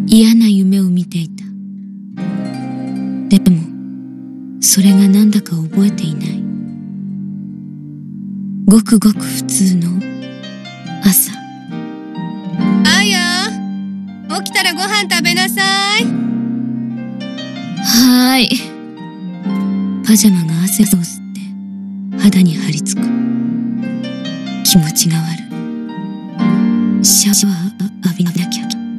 嫌な夢を見ていた。でもそれがなんだか覚えていない。ごくごく普通の朝。 あや、起きたらご飯食べなさい。 はーい。パジャマが汗を吸って肌に張り付く。気持ちが悪い。シャワー浴びなきゃ。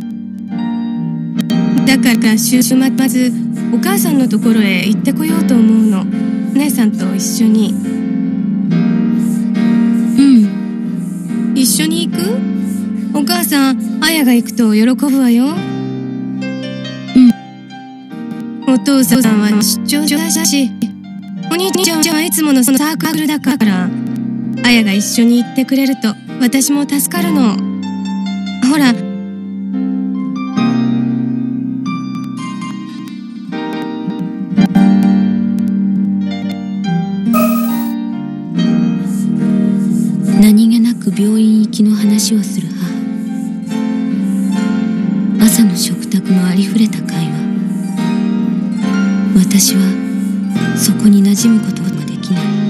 だから週末お母さんのところへ行ってこようと思うの。姉さんと一緒に。一緒に行く？お母さん、あやが行くと喜ぶわよ。お父さんは出張だし、お兄ちゃんはいつものサークルだから、あやが一緒に行ってくれると私も助かるの。ほら、 何気なく病院行きの話をする母。朝の食卓のありふれた会話。私はそこに馴染むことができない。